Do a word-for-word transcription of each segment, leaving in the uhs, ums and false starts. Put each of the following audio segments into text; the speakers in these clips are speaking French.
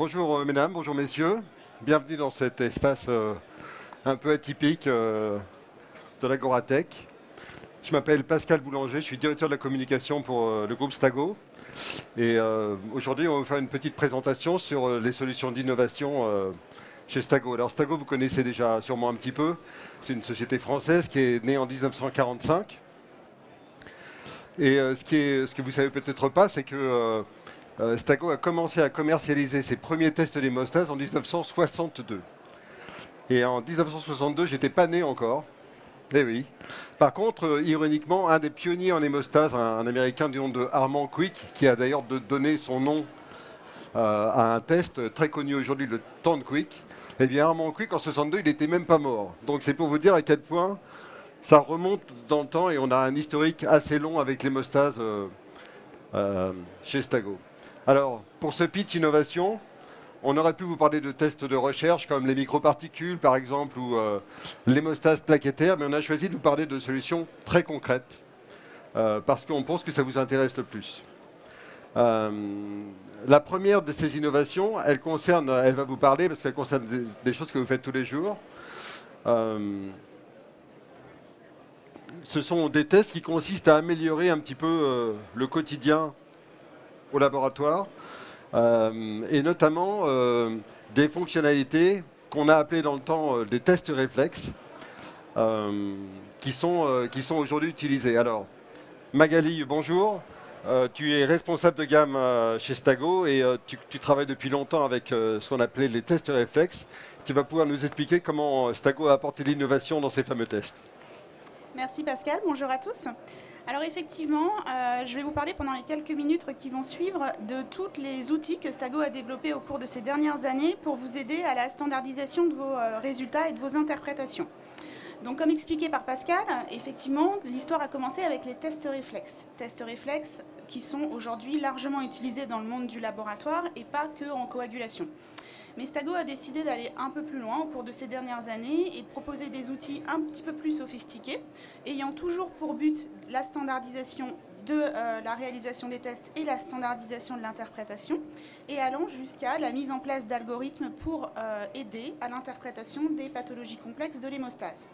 Bonjour euh, mesdames, bonjour messieurs. Bienvenue dans cet espace euh, un peu atypique euh, de l'Agoratech. Je m'appelle Pascal Boulanger, je suis directeur de la communication pour euh, le groupe Stago. Et euh, aujourd'hui, on va vous faire une petite présentation sur euh, les solutions d'innovation euh, chez Stago. Alors Stago, vous connaissez déjà sûrement un petit peu. C'est une société française qui est née en mille neuf cent quarante-cinq. Et euh, ce, qui est, ce que vous ne savez peut-être pas, c'est que euh, euh, Stago a commencé à commercialiser ses premiers tests d'hémostase en mille neuf cent soixante-deux. Et en mille neuf cent soixante-deux, j'étais pas né encore. Eh oui. Par contre, euh, ironiquement, un des pionniers en hémostase, un, un Américain du nom de Harman Quick, qui a d'ailleurs donné son nom euh, à un test très connu aujourd'hui, le Tand Quick, eh bien Harman Quick, en soixante-deux, il n'était même pas mort. Donc c'est pour vous dire à quel point ça remonte dans le temps et on a un historique assez long avec l'hémostase euh, euh, chez Stago. Alors, pour ce pitch innovation, on aurait pu vous parler de tests de recherche comme les microparticules par exemple ou euh, l'hémostase plaquettaire, mais on a choisi de vous parler de solutions très concrètes euh, parce qu'on pense que ça vous intéresse le plus. Euh, la première de ces innovations, elle concerne, elle va vous parler parce qu'elle concerne des, des choses que vous faites tous les jours. Euh, ce sont des tests qui consistent à améliorer un petit peu euh, le quotidien au laboratoire. Euh, et notamment euh, des fonctionnalités qu'on a appelées dans le temps euh, des tests réflexes euh, qui sont, euh, qui sont aujourd'hui utilisés. Alors, Magali, bonjour. Euh, tu es responsable de gamme euh, chez Stago et euh, tu, tu travailles depuis longtemps avec euh, ce qu'on appelait les tests réflexes. Tu vas pouvoir nous expliquer comment Stago a apporté l'innovation dans ces fameux tests. Merci Pascal, bonjour à tous. Alors effectivement, euh, je vais vous parler pendant les quelques minutes qui vont suivre de tous les outils que Stago a développés au cours de ces dernières années pour vous aider à la standardisation de vos euh, résultats et de vos interprétations. Donc comme expliqué par Pascal, effectivement, l'histoire a commencé avec les tests réflexes. Tests réflexes qui sont aujourd'hui largement utilisés dans le monde du laboratoire et pas que en coagulation. Mais Stago a décidé d'aller un peu plus loin au cours de ces dernières années et de proposer des outils un petit peu plus sophistiqués, ayant toujours pour but la standardisation de euh, la réalisation des tests et la standardisation de l'interprétation, et allant jusqu'à la mise en place d'algorithmes pour euh, aider à l'interprétation des pathologies complexes de l'hémostase.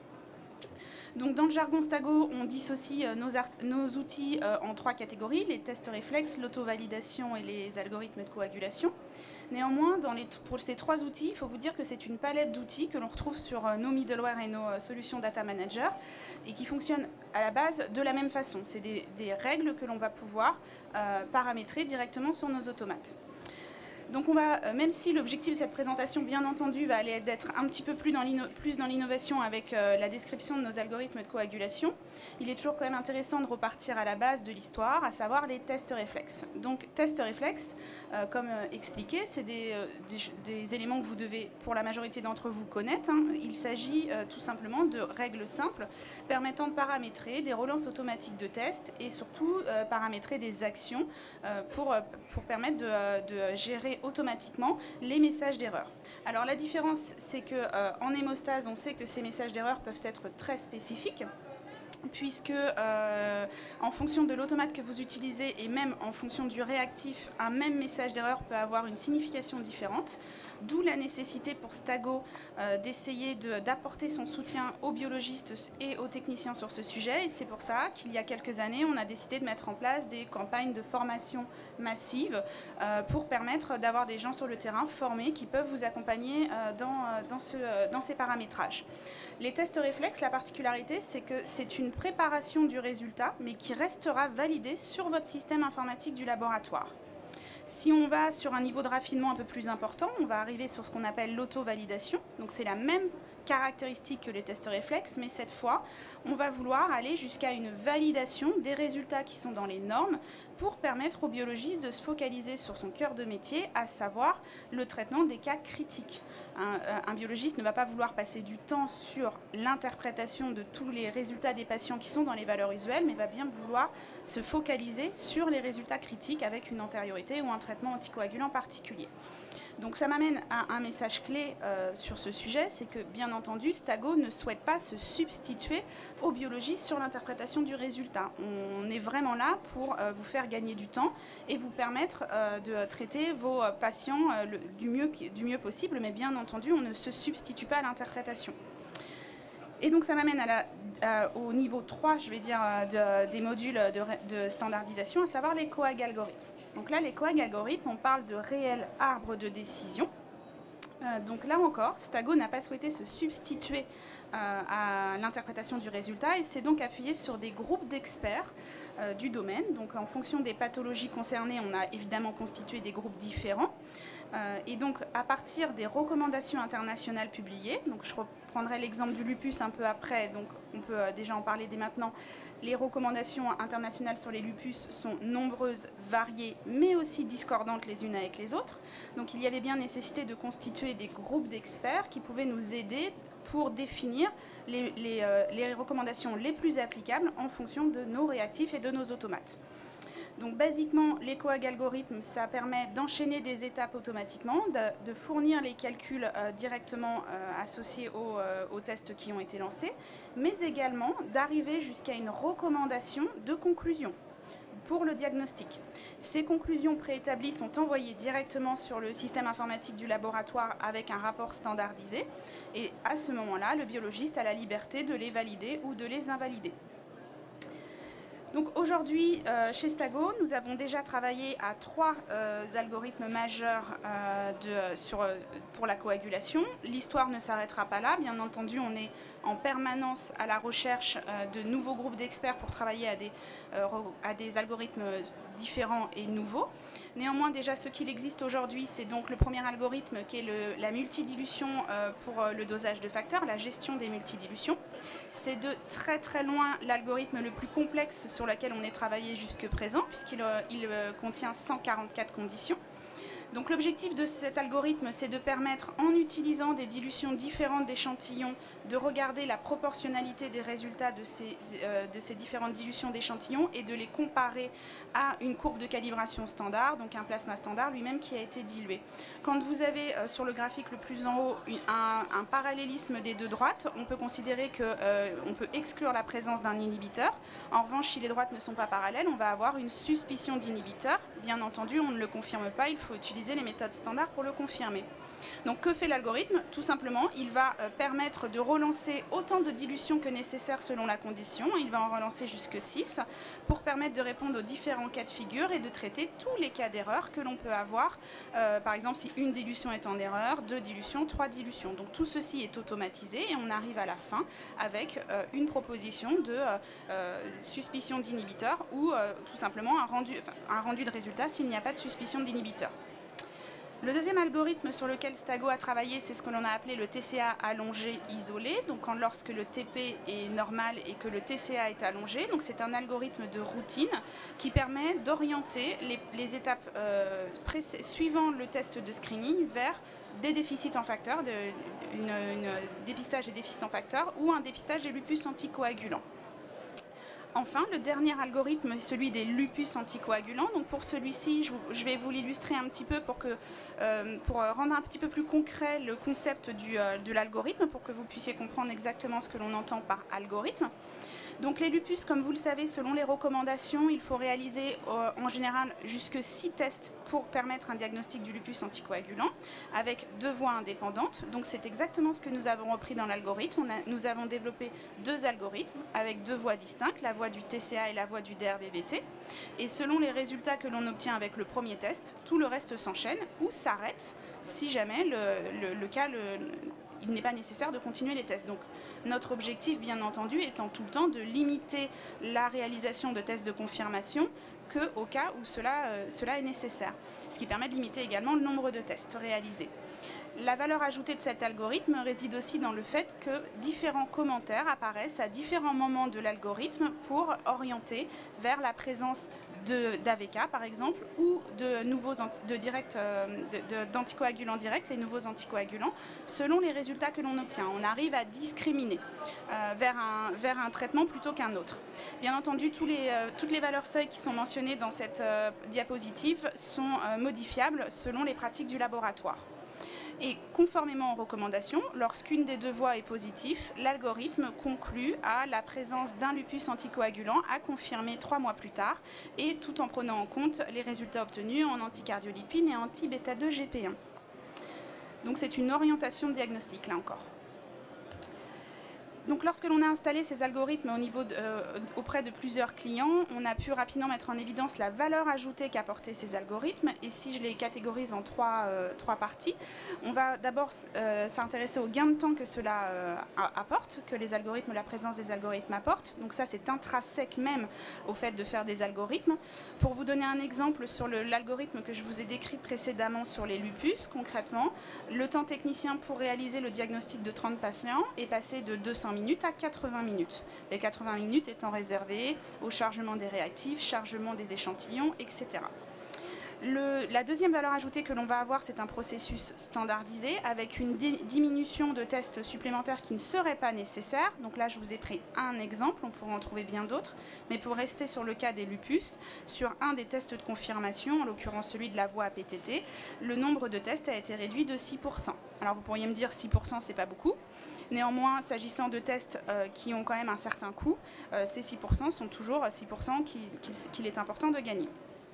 Donc dans le jargon Stago, on dissocie euh, nos, nos outils euh, en trois catégories, les tests réflexes, l'auto-validation et les algorithmes de coagulation. Néanmoins, dans les, pour ces trois outils, il faut vous dire que c'est une palette d'outils que l'on retrouve sur euh, nos middleware et nos euh, solutions data manager et qui fonctionnent à la base de la même façon. C'est des, des règles que l'on va pouvoir euh, paramétrer directement sur nos automates. Donc on va, même si l'objectif de cette présentation, bien entendu, va aller d'être un petit peu plus dans l'innovation avec euh, la description de nos algorithmes de coagulation, il est toujours quand même intéressant de repartir à la base de l'histoire, à savoir les tests réflexes. Donc tests réflexes, euh, comme euh, expliqué, c'est des, euh, des, des éléments que vous devez, pour la majorité d'entre vous, connaître. Hein. Il s'agit euh, tout simplement de règles simples permettant de paramétrer des relances automatiques de tests et surtout euh, paramétrer des actions euh, pour, pour permettre de, de gérer automatiquement les messages d'erreur. Alors la différence, c'est que euh, en hémostase, on sait que ces messages d'erreur peuvent être très spécifiques, puisque euh, en fonction de l'automate que vous utilisez et même en fonction du réactif, un même message d'erreur peut avoir une signification différente, d'où la nécessité pour Stago euh, d'essayer d'apporter son soutien aux biologistes et aux techniciens sur ce sujet, et c'est pour ça qu'il y a quelques années, on a décidé de mettre en place des campagnes de formation massive euh, pour permettre d'avoir des gens sur le terrain formés qui peuvent vous accompagner euh, dans, dans, ce, dans ces paramétrages. Les tests réflexes, la particularité, c'est que c'est une préparation du résultat, mais qui restera validée sur votre système informatique du laboratoire. Si on va sur un niveau de raffinement un peu plus important, on va arriver sur ce qu'on appelle l'auto-validation. Donc c'est la même caractéristique que les tests réflexes, mais cette fois, on va vouloir aller jusqu'à une validation des résultats qui sont dans les normes pour permettre au biologiste de se focaliser sur son cœur de métier, à savoir le traitement des cas critiques. Un, un biologiste ne va pas vouloir passer du temps sur l'interprétation de tous les résultats des patients qui sont dans les valeurs usuelles, mais va bien vouloir se focaliser sur les résultats critiques avec une antériorité ou un traitement anticoagulant particulier. Donc ça m'amène à un message clé euh, sur ce sujet, c'est que bien entendu, Stago ne souhaite pas se substituer aux biologistes sur l'interprétation du résultat. On est vraiment là pour euh, vous faire gagner du temps et vous permettre euh, de traiter vos patients euh, le, du, mieux, du mieux possible, mais bien entendu, on ne se substitue pas à l'interprétation. Et donc ça m'amène à la, euh, au niveau trois, je vais dire, de, des modules de, de standardisation, à savoir les coag algorithmes. Donc là, les coag algorithmes, on parle de réels arbres de décision. Euh, donc là encore, Stago n'a pas souhaité se substituer euh, à l'interprétation du résultat et s'est donc appuyé sur des groupes d'experts euh, du domaine. Donc en fonction des pathologies concernées, on a évidemment constitué des groupes différents. Euh, et donc à partir des recommandations internationales publiées, donc je reprendrai l'exemple du lupus un peu après, donc on peut euh, déjà en parler dès maintenant. Les recommandations internationales sur les lupus sont nombreuses, variées, mais aussi discordantes les unes avec les autres. Donc il y avait bien nécessité de constituer des groupes d'experts qui pouvaient nous aider pour définir les, les, euh, les recommandations les plus applicables en fonction de nos réactifs et de nos automates. Donc basiquement, les coag algorithmes, ça permet d'enchaîner des étapes automatiquement, de, de fournir les calculs euh, directement euh, associés aux, euh, aux tests qui ont été lancés, mais également d'arriver jusqu'à une recommandation de conclusion pour le diagnostic. Ces conclusions préétablies sont envoyées directement sur le système informatique du laboratoire avec un rapport standardisé, et à ce moment-là, le biologiste a la liberté de les valider ou de les invalider. Donc aujourd'hui, euh, chez Stago, nous avons déjà travaillé à trois euh, algorithmes majeurs euh, de, sur, euh, pour la coagulation. L'histoire ne s'arrêtera pas là. Bien entendu, on est en permanence à la recherche euh, de nouveaux groupes d'experts pour travailler à des, euh, à des algorithmes différents et nouveaux. Néanmoins, déjà, ce qu'il existe aujourd'hui, c'est donc le premier algorithme qui est le, la multidilution euh, pour euh, le dosage de facteurs, la gestion des multidilutions. C'est de très très loin l'algorithme le plus complexe sur lequel on ait travaillé jusque présent, puisqu'il euh, il, euh, contient cent quarante-quatre conditions. Donc l'objectif de cet algorithme, c'est de permettre, en utilisant des dilutions différentes d'échantillons, de regarder la proportionnalité des résultats de ces, euh, de ces différentes dilutions d'échantillons et de les comparer à une courbe de calibration standard, donc un plasma standard lui-même qui a été dilué. Quand vous avez euh, sur le graphique le plus en haut un, un parallélisme des deux droites, on peut considérer qu'on euh, peut exclure la présence d'un inhibiteur. En revanche, si les droites ne sont pas parallèles, on va avoir une suspicion d'inhibiteur. Bien entendu, on ne le confirme pas, il faut utiliser les méthodes standards pour le confirmer. Donc que fait l'algorithme? Tout simplement, il va euh, permettre de relancer autant de dilutions que nécessaire selon la condition. Il va en relancer jusque six pour permettre de répondre aux différents cas de figure et de traiter tous les cas d'erreur que l'on peut avoir. Euh, par exemple, si une dilution est en erreur, deux dilutions, trois dilutions. Donc tout ceci est automatisé et on arrive à la fin avec euh, une proposition de euh, euh, suspicion d'inhibiteur ou euh, tout simplement un rendu, enfin, un rendu de résultat s'il n'y a pas de suspicion d'inhibiteur. Le deuxième algorithme sur lequel Stago a travaillé, c'est ce que l'on a appelé le T C A allongé isolé, donc quand, lorsque le T P est normal et que le T C A est allongé. Donc c'est un algorithme de routine qui permet d'orienter les, les étapes euh, suivant le test de screening vers des déficits en facteurs, de, une, une dépistage des déficits en facteurs ou un dépistage des lupus anticoagulants. Enfin, le dernier algorithme est celui des lupus anticoagulants. Donc pour celui-ci, je, je vais vous l'illustrer un petit peu pour, que, euh, pour rendre un petit peu plus concret le concept du, euh, de l'algorithme, pour que vous puissiez comprendre exactement ce que l'on entend par algorithme. Donc les lupus, comme vous le savez, selon les recommandations, il faut réaliser euh, en général jusque six tests pour permettre un diagnostic du lupus anticoagulant, avec deux voies indépendantes. Donc c'est exactement ce que nous avons repris dans l'algorithme. Nous avons développé deux algorithmes avec deux voies distinctes, la voie du T C A et la voie du D R B V T. Et selon les résultats que l'on obtient avec le premier test, tout le reste s'enchaîne ou s'arrête si jamais le, le, le cas... Le, il n'est pas nécessaire de continuer les tests. Donc notre objectif, bien entendu, étant tout le temps de limiter la réalisation de tests de confirmation qu'au cas où cela, euh, cela est nécessaire. Ce qui permet de limiter également le nombre de tests réalisés. La valeur ajoutée de cet algorithme réside aussi dans le fait que différents commentaires apparaissent à différents moments de l'algorithme pour orienter vers la présence d'A V K par exemple, ou de nouveaux de direct, euh, d'anticoagulants directs, les nouveaux anticoagulants, selon les résultats que l'on obtient. On arrive à discriminer euh, vers, un, vers un traitement plutôt qu'un autre. Bien entendu, tous les, euh, toutes les valeurs seuil qui sont mentionnées dans cette euh, diapositive sont euh, modifiables selon les pratiques du laboratoire. Et conformément aux recommandations, lorsqu'une des deux voies est positive, l'algorithme conclut à la présence d'un lupus anticoagulant à confirmer trois mois plus tard, et tout en prenant en compte les résultats obtenus en anticardiolipine et anti-bêta deux G P un. Donc c'est une orientation diagnostique, là encore. Donc lorsque l'on a installé ces algorithmes au niveau de, euh, auprès de plusieurs clients, on a pu rapidement mettre en évidence la valeur ajoutée qu'apportaient ces algorithmes. Et si je les catégorise en trois, euh, trois parties, on va d'abord euh, s'intéresser au gain de temps que cela euh, apporte, que les algorithmes, la présence des algorithmes apporte. Donc ça, c'est intrinsèque même au fait de faire des algorithmes. Pour vous donner un exemple sur l'algorithme que je vous ai décrit précédemment sur les lupus, concrètement, le temps technicien pour réaliser le diagnostic de trente patients est passé de deux cents minutes à quatre-vingts minutes. Les quatre-vingts minutes étant réservées au chargement des réactifs, chargement des échantillons, et cetera. Le, la deuxième valeur ajoutée que l'on va avoir, c'est un processus standardisé avec une diminution de tests supplémentaires qui ne seraient pas nécessaires. Donc là, je vous ai pris un exemple, on pourrait en trouver bien d'autres. Mais pour rester sur le cas des lupus, sur un des tests de confirmation, en l'occurrence celui de la voie A P T T, le nombre de tests a été réduit de six pour cent. Alors vous pourriez me dire six pour cent, c'est pas beaucoup. Néanmoins, s'agissant de tests euh, qui ont quand même un certain coût, euh, ces six pour cent sont toujours six pour cent qu'il qu'il est important de gagner.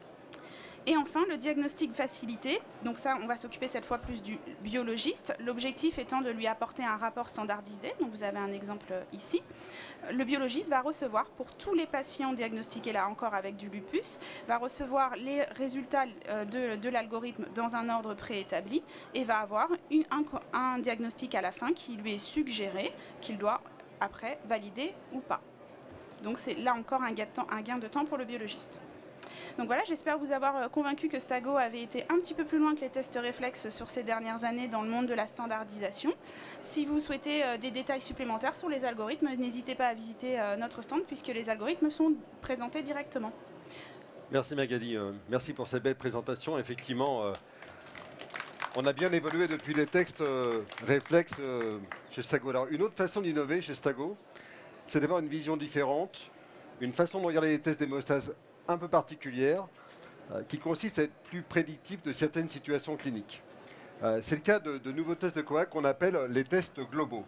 Et enfin, le diagnostic facilité. Donc ça, on va s'occuper cette fois plus du biologiste. L'objectif étant de lui apporter un rapport standardisé. Donc vous avez un exemple ici. Le biologiste va recevoir, pour tous les patients diagnostiqués là encore avec du lupus, va recevoir les résultats de, de l'algorithme dans un ordre préétabli et va avoir une, un, un diagnostic à la fin qui lui est suggéré, qu'il doit après valider ou pas. Donc c'est là encore un gain de temps, un gain de temps pour le biologiste. Donc voilà, j'espère vous avoir convaincu que Stago avait été un petit peu plus loin que les tests réflexes sur ces dernières années dans le monde de la standardisation. Si vous souhaitez des détails supplémentaires sur les algorithmes, n'hésitez pas à visiter notre stand puisque les algorithmes sont présentés directement. Merci Magali, euh, merci pour cette belle présentation. Effectivement, euh, on a bien évolué depuis les textes euh, réflexes euh, chez Stago. Alors, une autre façon d'innover chez Stago, c'est d'avoir une vision différente, une façon de regarder les tests d'hémostase un peu particulière, euh, qui consiste à être plus prédictif de certaines situations cliniques. Euh, c'est le cas de, de nouveaux tests de coag qu'on appelle les tests globaux.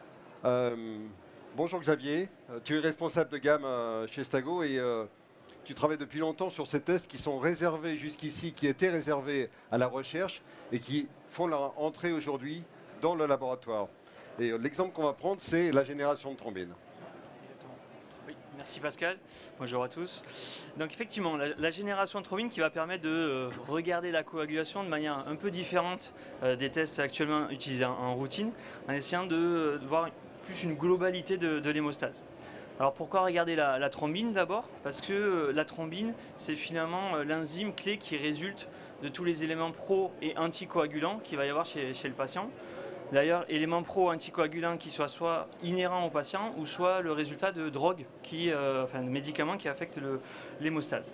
Euh, bonjour Xavier, euh, tu es responsable de gamme euh, chez Stago et euh, tu travailles depuis longtemps sur ces tests qui sont réservés jusqu'ici, qui étaient réservés à la recherche et qui font leur entrée aujourd'hui dans le laboratoire. Et euh, l'exemple qu'on va prendre, c'est la génération de thrombine. Merci Pascal, bonjour à tous. Donc effectivement, la, la génération de thrombine qui va permettre de euh, regarder la coagulation de manière un peu différente euh, des tests actuellement utilisés en, en routine, en essayant de, de voir plus une globalité de, de l'hémostase. Alors pourquoi regarder la, la thrombine d'abord? Parce que euh, la thrombine, c'est finalement euh, l'enzyme clé qui résulte de tous les éléments pro et anticoagulants qu'il va y avoir chez, chez le patient. D'ailleurs, éléments pro-anticoagulants qui soient soit inhérents au patient ou soit le résultat de drogues, qui, euh, enfin de médicaments qui affectent l'hémostase.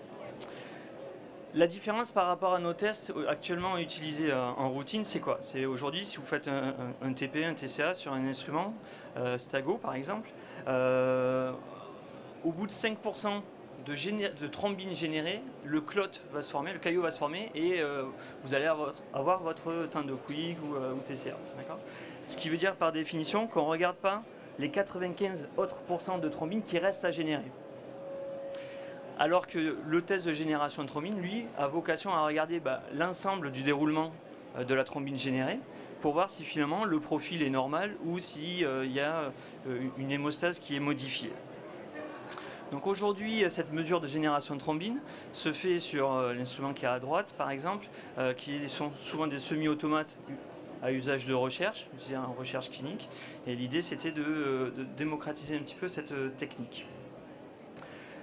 La différence par rapport à nos tests actuellement utilisés en routine, c'est quoi? C'est aujourd'hui, si vous faites un, un, un T P, un T C A sur un instrument, euh, Stago par exemple, euh, au bout de cinq pour cent De, de thrombine générée, le clot va se former, le caillot va se former et euh, vous allez avoir, avoir votre temps de Quick ou, euh, ou T C A. Ce qui veut dire par définition qu'on ne regarde pas les quatre-vingt-quinze autres pourcents de thrombine qui restent à générer. Alors que le test de génération de thrombine, lui, a vocation à regarder bah, l'ensemble du déroulement euh, de la thrombine générée pour voir si finalement le profil est normal ou s'il euh, y a euh, une hémostase qui est modifiée. Donc aujourd'hui, cette mesure de génération de thrombine se fait sur euh, l'instrument qui est à droite, par exemple, euh, qui sont souvent des semi-automates à usage de recherche, en recherche clinique. Et l'idée, c'était de, de démocratiser un petit peu cette euh, technique.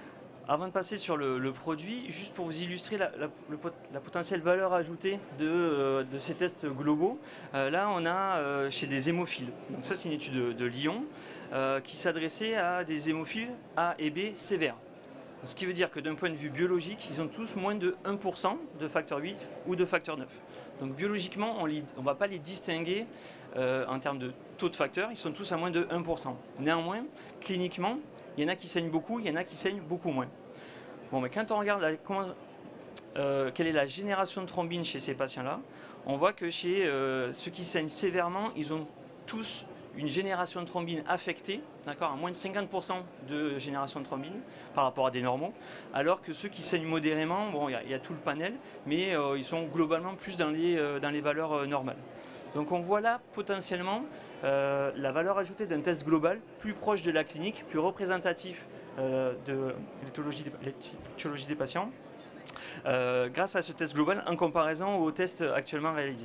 avant de passer sur le, le produit, juste pour vous illustrer la, la, le, la potentielle valeur ajoutée de, euh, de ces tests globaux, euh, là on a euh, chez des hémophiles. Donc ça c'est une étude de, de Lyon euh, qui s'adressait à des hémophiles A et B sévères. Ce qui veut dire que d'un point de vue biologique, ils ont tous moins de un pour cent de facteur huit ou de facteur neuf. Donc biologiquement, on ne va pas les distinguer euh, en termes de taux de facteur, ils sont tous à moins de un pour cent. Néanmoins, cliniquement, il y en a qui saignent beaucoup, il y en a qui saignent beaucoup moins. Bon, mais quand on regarde la, comment, euh, quelle est la génération de thrombine chez ces patients-là, on voit que chez euh, ceux qui saignent sévèrement, ils ont tous une génération de thrombine affectée, d'accord, à moins de cinquante pour cent de génération de thrombine par rapport à des normaux, alors que ceux qui saignent modérément, bon, il y, y a tout le panel, mais euh, ils sont globalement plus dans les, euh, dans les valeurs euh, normales. Donc on voit là potentiellement euh, la valeur ajoutée d'un test global plus proche de la clinique, plus représentatif euh, de l'étiologie des, des patients, euh, grâce à ce test global en comparaison aux tests actuellement réalisés.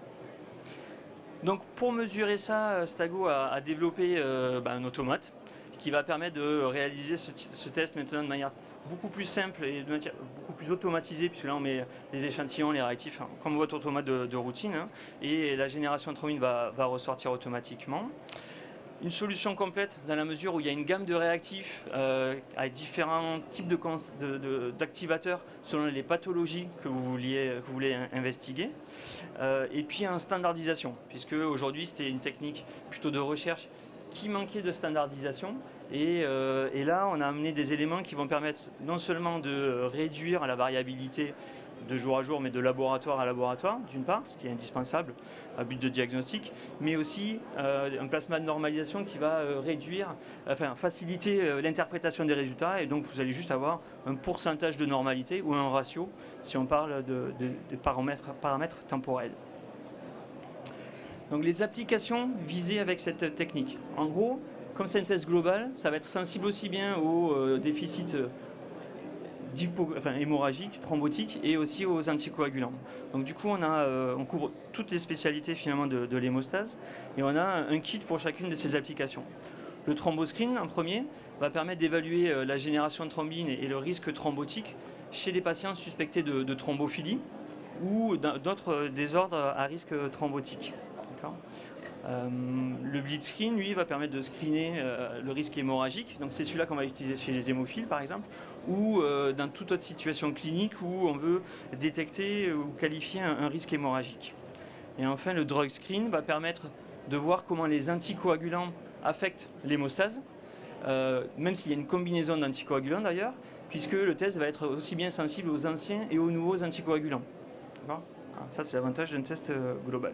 Donc pour mesurer ça, Stago a, a développé euh, bah, un automate qui va permettre de réaliser ce, ce test maintenant de manière beaucoup plus simple et de manière beaucoup plus automatisée, puisque là on met les échantillons, les réactifs, hein, comme votre automate de, de routine, hein, et la génération de thrombine va, va ressortir automatiquement. Une solution complète dans la mesure où il y a une gamme de réactifs euh, avec différents types d'activateurs de, de, selon les pathologies que vous, vouliez, que vous voulez investiguer. Euh, et puis en standardisation, puisque aujourd'hui c'était une technique plutôt de recherche qui manquait de standardisation. Et, euh, et là on a amené des éléments qui vont permettre non seulement de réduire la variabilité de jour à jour, mais de laboratoire à laboratoire, d'une part, ce qui est indispensable à but de diagnostic, mais aussi euh, un plasma de normalisation qui va euh, réduire, enfin faciliter euh, l'interprétation des résultats, et donc vous allez juste avoir un pourcentage de normalité ou un ratio si on parle de, de, de paramètres, paramètres temporels. Donc les applications visées avec cette technique. En gros, comme c'est un test global, ça va être sensible aussi bien aux euh, déficits euh, Enfin, hémorragique, thrombotique et aussi aux anticoagulants. Donc du coup on, a, euh, on couvre toutes les spécialités finalement de, de l'hémostase et on a un kit pour chacune de ces applications. Le thromboscreen en premier va permettre d'évaluer euh, la génération de thrombine et, et le risque thrombotique chez les patients suspectés de, de thrombophilie ou d'autres désordres à risque thrombotique. Euh, le blitzscreen, lui, va permettre de screener euh, le risque hémorragique. Donc c'est celui-là qu'on va utiliser chez les hémophiles, par exemple, ou euh, dans toute autre situation clinique où on veut détecter ou qualifier un, un risque hémorragique. Et enfin, le drug screen va permettre de voir comment les anticoagulants affectent l'hémostase, euh, même s'il y a une combinaison d'anticoagulants d'ailleurs, puisque le test va être aussi bien sensible aux anciens et aux nouveaux anticoagulants. Alors, ça, c'est l'avantage d'un test euh, global.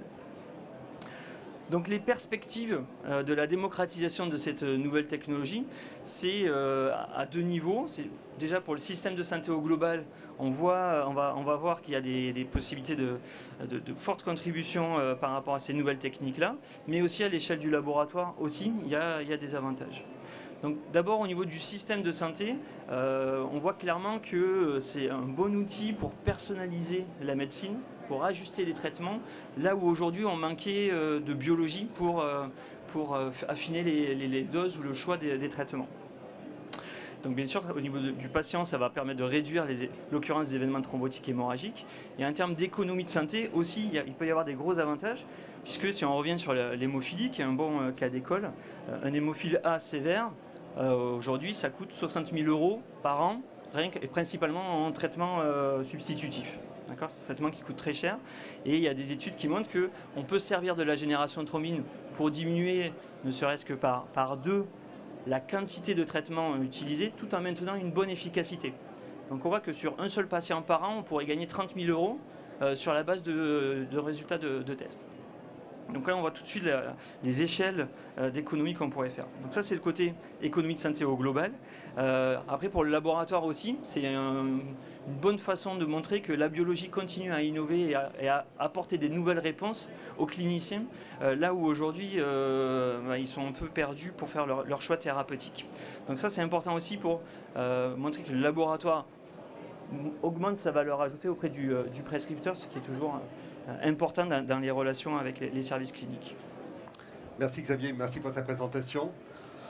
Donc les perspectives euh, de la démocratisation de cette nouvelle technologie, c'est euh, à deux niveaux. C'est déjà pour le système de santé au global, on, voit, on, va, on va voir qu'il y a des, des possibilités de, de, de fortes contributions euh, par rapport à ces nouvelles techniques-là, mais aussi à l'échelle du laboratoire aussi, il y a, il y a des avantages. Donc d'abord au niveau du système de santé, euh, on voit clairement que c'est un bon outil pour personnaliser la médecine, pour ajuster les traitements, là où aujourd'hui on manquait euh, de biologie pour, euh, pour euh, affiner les, les, les doses ou le choix des, des traitements. Donc bien sûr, au niveau de, du patient, ça va permettre de réduire l'occurrence d'événements thrombotiques hémorragiques. Et en termes d'économie de santé aussi, il, y a, il peut y avoir des gros avantages, puisque si on revient sur l'hémophilie, qui est un bon euh, cas d'école, euh, un hémophile A sévère, euh, aujourd'hui ça coûte soixante mille euros par an, rien que, et principalement en traitement euh, substitutif. C'est un traitement qui coûte très cher et il y a des études qui montrent qu'on peut servir de la génération de thrombine pour diminuer, ne serait-ce que par, par deux, la quantité de traitement utilisé tout en maintenant une bonne efficacité. Donc on voit que sur un seul patient par an, on pourrait gagner trente mille euros euh, sur la base de, de résultats de, de tests. Donc là, on voit tout de suite la, les échelles euh, d'économie qu'on pourrait faire. Donc ça, c'est le côté économie de santé au global. Euh, après, pour le laboratoire aussi, c'est un, une bonne façon de montrer que la biologie continue à innover et à, et à apporter des nouvelles réponses aux cliniciens, euh, là où aujourd'hui, euh, bah, ils sont un peu perdus pour faire leur, leur choix thérapeutique. Donc ça, c'est important aussi pour euh, montrer que le laboratoire augmente sa valeur ajoutée auprès du, euh, du prescripteur, ce qui est toujours euh, important dans, dans les relations avec les, les services cliniques. Merci Xavier, merci pour ta présentation.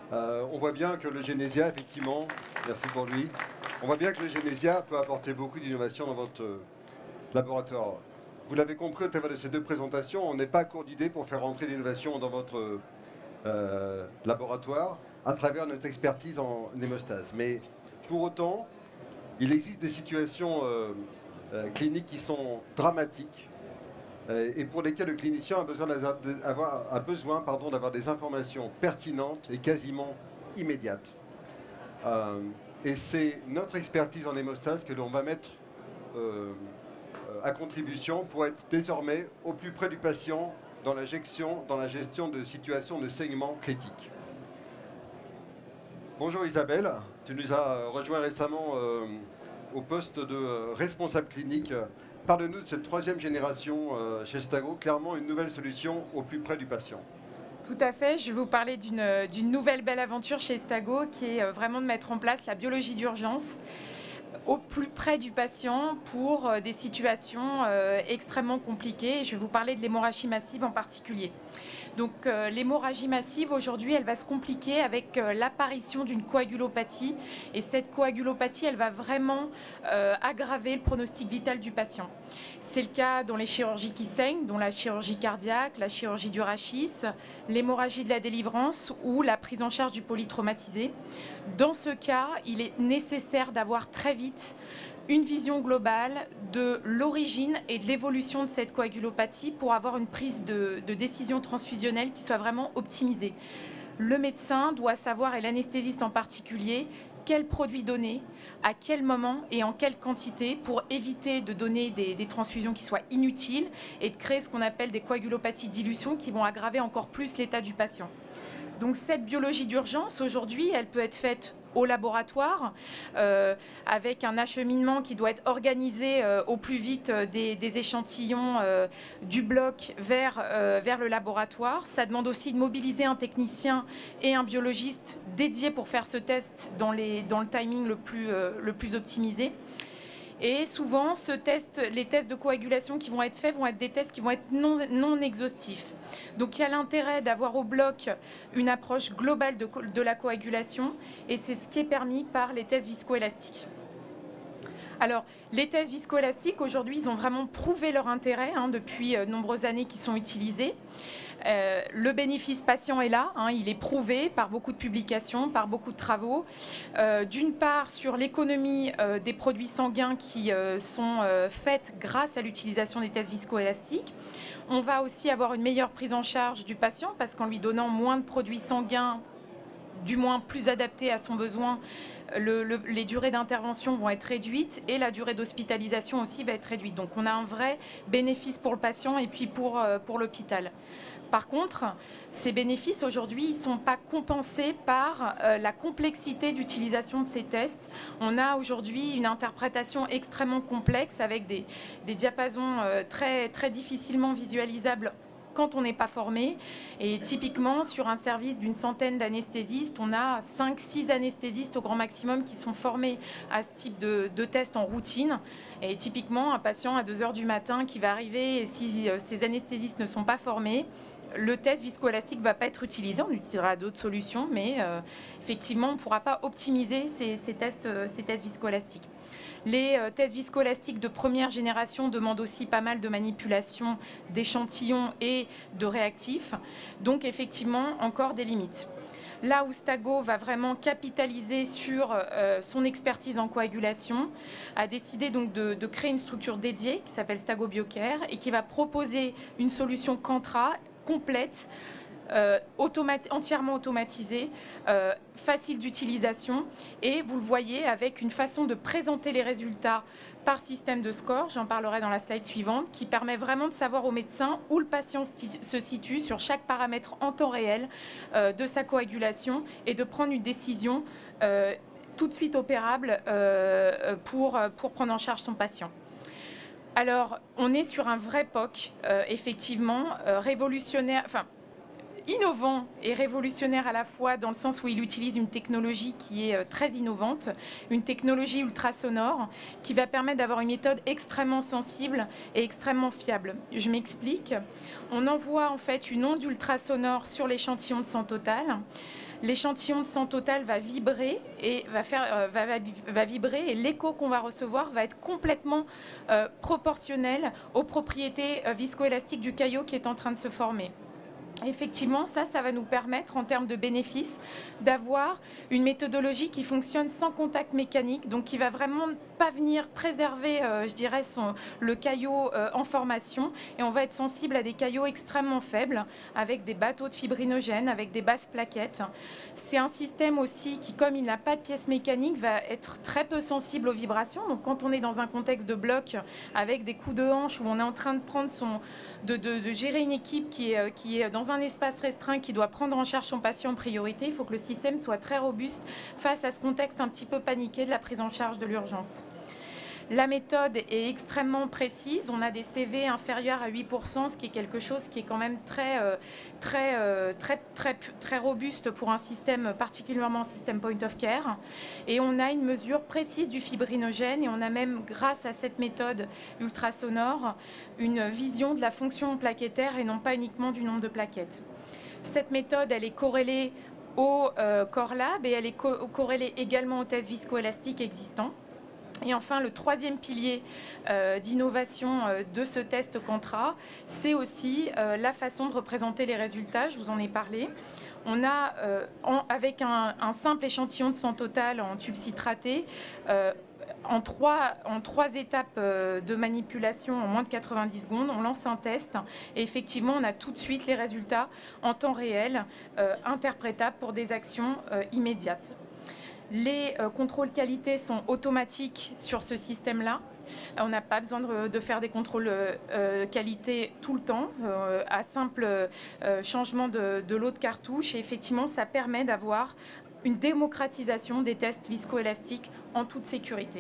Euh, on voit bien que le Genesia, effectivement, merci pour lui, on voit bien que le Genesia peut apporter beaucoup d'innovation dans votre euh, laboratoire. Vous l'avez compris au travers de ces deux présentations, on n'est pas court d'idées pour faire rentrer l'innovation dans votre euh, laboratoire à travers notre expertise en hémostase. Mais pour autant, il existe des situations euh, euh, cliniques qui sont dramatiques euh, et pour lesquelles le clinicien a besoin d'avoir, a besoin, pardon, d'avoir des informations pertinentes et quasiment immédiates. Euh, et c'est notre expertise en hémostase que l'on va mettre euh, à contribution pour être désormais au plus près du patient dans la gestion, dans la gestion de situations de saignement critiques. Bonjour Isabelle, tu nous as rejoint récemment euh, au poste de euh, responsable clinique. Parle-nous de cette troisième génération euh, chez Stago, clairement une nouvelle solution au plus près du patient. Tout à fait, je vais vous parler d'une d'une nouvelle belle aventure chez Stago qui est vraiment de mettre en place la biologie d'urgence au plus près du patient pour des situations euh, extrêmement compliquées. Je vais vous parler de l'hémorragie massive en particulier. Donc euh, l'hémorragie massive aujourd'hui elle va se compliquer avec euh, l'apparition d'une coagulopathie et cette coagulopathie elle va vraiment euh, aggraver le pronostic vital du patient. C'est le cas dans les chirurgies qui saignent, dont la chirurgie cardiaque, la chirurgie du rachis, l'hémorragie de la délivrance ou la prise en charge du polytraumatisé. Dans ce cas, il est nécessaire d'avoir très vite une vision globale de l'origine et de l'évolution de cette coagulopathie pour avoir une prise de, de décision transfusionnelle qui soit vraiment optimisée. Le médecin doit savoir, et l'anesthésiste en particulier, quel produit donner, à quel moment et en quelle quantité pour éviter de donner des, des transfusions qui soient inutiles et de créer ce qu'on appelle des coagulopathies de dilution qui vont aggraver encore plus l'état du patient. Donc cette biologie d'urgence, aujourd'hui, elle peut être faite au laboratoire, euh, avec un acheminement qui doit être organisé euh, au plus vite euh, des, des échantillons euh, du bloc vers, euh, vers le laboratoire. Ça demande aussi de mobiliser un technicien et un biologiste dédiés pour faire ce test dans, les, dans le timing le plus, euh, le plus optimisé. Et souvent, ce test, les tests de coagulation qui vont être faits vont être des tests qui vont être non, non exhaustifs. Donc il y a l'intérêt d'avoir au bloc une approche globale de, de la coagulation et c'est ce qui est permis par les tests viscoélastiques. Alors, les tests viscoélastiques, aujourd'hui, ils ont vraiment prouvé leur intérêt hein, depuis de euh, nombreuses années qu'ils sont utilisés. Euh, le bénéfice patient est là, hein, il est prouvé par beaucoup de publications, par beaucoup de travaux. Euh, D'une part, sur l'économie euh, des produits sanguins qui euh, sont euh, faites grâce à l'utilisation des tests viscoélastiques. On va aussi avoir une meilleure prise en charge du patient parce qu'en lui donnant moins de produits sanguins, du moins plus adaptés à son besoin, Le, le, les durées d'intervention vont être réduites et la durée d'hospitalisation aussi va être réduite. Donc on a un vrai bénéfice pour le patient et puis pour, euh, pour l'hôpital. Par contre, ces bénéfices aujourd'hui ne sont pas compensés par euh, la complexité d'utilisation de ces tests. On a aujourd'hui une interprétation extrêmement complexe avec des, des diapasons euh, très, très difficilement visualisables quand on n'est pas formé. Et typiquement, sur un service d'une centaine d'anesthésistes, on a cinq six anesthésistes au grand maximum qui sont formés à ce type de, de test en routine. Et typiquement, un patient à deux heures du matin qui va arriver, et si euh, ces anesthésistes ne sont pas formés, le test viscoélastique ne va pas être utilisé, on utilisera d'autres solutions, mais euh, effectivement, on ne pourra pas optimiser ces, ces, tests, euh, ces tests viscoélastiques. Les euh, tests viscoélastiques de première génération demandent aussi pas mal de manipulation d'échantillons et de réactifs, donc effectivement, encore des limites. Là où Stago va vraiment capitaliser sur euh, son expertise en coagulation, a décidé donc de, de créer une structure dédiée qui s'appelle Stago Biocare et qui va proposer une solution Cantra complète, euh, automati- entièrement automatisée, euh, facile d'utilisation et vous le voyez avec une façon de présenter les résultats par système de score, j'en parlerai dans la slide suivante, qui permet vraiment de savoir au médecin où le patient se situe sur chaque paramètre en temps réel euh, de sa coagulation et de prendre une décision euh, tout de suite opérable euh, pour, pour prendre en charge son patient. Alors, on est sur un vrai P O C, euh, effectivement, euh, révolutionnaire, enfin, innovant et révolutionnaire à la fois dans le sens où il utilise une technologie qui est euh, très innovante, une technologie ultrasonore qui va permettre d'avoir une méthode extrêmement sensible et extrêmement fiable. Je m'explique. On envoie en fait une onde ultrasonore sur l'échantillon de sang total. l'échantillon de sang total va vibrer et va, faire, euh, va, va, va vibrer et l'écho qu'on va recevoir va être complètement euh, proportionnel aux propriétés euh, viscoélastiques du caillot qui est en train de se former. Effectivement, ça, ça va nous permettre, en termes de bénéfices, d'avoir une méthodologie qui fonctionne sans contact mécanique, donc qui va vraiment pas venir préserver, euh, je dirais, son, le caillot euh, en formation. Et on va être sensible à des caillots extrêmement faibles, avec des bateaux de fibrinogène, avec des basses plaquettes. C'est un système aussi qui, comme il n'a pas de pièce mécanique, va être très peu sensible aux vibrations. Donc quand on est dans un contexte de bloc, avec des coups de hanche, où on est en train de prendre son, de, de, de gérer une équipe qui est, qui est dans un espace restreint, qui doit prendre en charge son patient en priorité, il faut que le système soit très robuste face à ce contexte un petit peu paniqué de la prise en charge de l'urgence. La méthode est extrêmement précise, on a des C V inférieurs à huit pour cent, ce qui est quelque chose qui est quand même très, euh, très, euh, très, très, très robuste pour un système, particulièrement un système point of care. Et on a une mesure précise du fibrinogène et on a même, grâce à cette méthode ultrasonore, une vision de la fonction plaquettaire et non pas uniquement du nombre de plaquettes. Cette méthode, elle est corrélée au euh, Core Lab et elle est co corrélée également aux tests viscoélastiques existants. Et enfin, le troisième pilier euh, d'innovation euh, de ce test Contra, c'est aussi euh, la façon de représenter les résultats. Je vous en ai parlé. On a, euh, en, avec un, un simple échantillon de sang total en tube citraté, euh, en, trois, en trois étapes euh, de manipulation en moins de quatre-vingt-dix secondes, on lance un test et effectivement, on a tout de suite les résultats en temps réel, euh, interprétables pour des actions euh, immédiates. Les euh, contrôles qualité sont automatiques sur ce système-là. On n'a pas besoin de, de faire des contrôles euh, qualité tout le temps, euh, à simple euh, changement de, de lot de cartouche. Et effectivement, ça permet d'avoir une démocratisation des tests viscoélastiques en toute sécurité.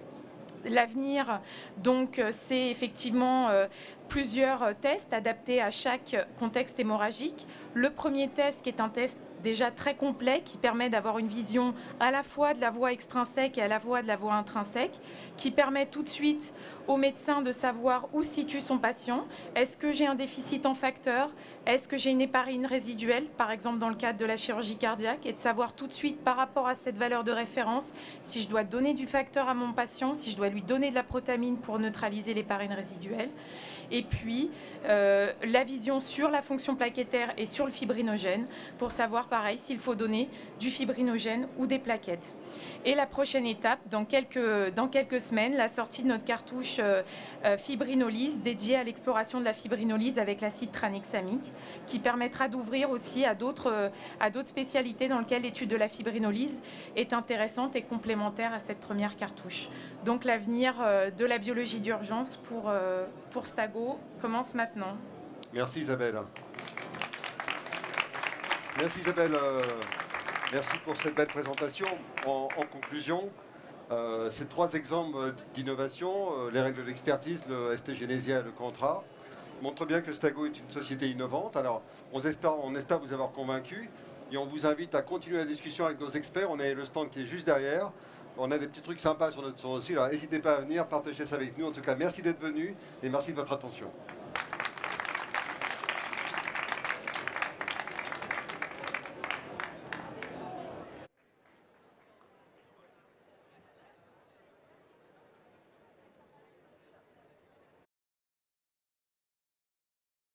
L'avenir, donc, c'est effectivement euh, plusieurs tests adaptés à chaque contexte hémorragique. Le premier test, qui est un test déjà très complet, qui permet d'avoir une vision à la fois de la voie extrinsèque et à la fois de la voie intrinsèque, qui permet tout de suite au médecin de savoir où situe son patient. Est-ce que j'ai un déficit en facteur? Est-ce que j'ai une héparine résiduelle, par exemple dans le cadre de la chirurgie cardiaque, et de savoir tout de suite par rapport à cette valeur de référence si je dois donner du facteur à mon patient, si je dois lui donner de la protamine pour neutraliser l'héparine résiduelle. Et puis, euh, la vision sur la fonction plaquettaire et sur le fibrinogène pour savoir, pareil, s'il faut donner du fibrinogène ou des plaquettes. Et la prochaine étape, dans quelques, dans quelques semaines, la sortie de notre cartouche euh, euh, fibrinolyse dédiée à l'exploration de la fibrinolyse avec l'acide tranexamique, qui permettra d'ouvrir aussi à d'autres euh, à d'autres spécialités dans lesquelles l'étude de la fibrinolyse est intéressante et complémentaire à cette première cartouche. Donc l'avenir euh, de la biologie d'urgence pour, euh, pour Stago commence maintenant. Merci Isabelle. Merci Isabelle. Euh, merci pour cette belle présentation. En, en conclusion, euh, ces trois exemples d'innovation, euh, les règles de l'expertise, le S T Genesia et le Contra, montrent bien que Stago est une société innovante. Alors, on espère, on espère vous avoir convaincu et on vous invite à continuer la discussion avec nos experts. On a le stand qui est juste derrière. On a des petits trucs sympas sur notre stand aussi. Alors, n'hésitez pas à venir partager ça avec nous. En tout cas, merci d'être venus et merci de votre attention.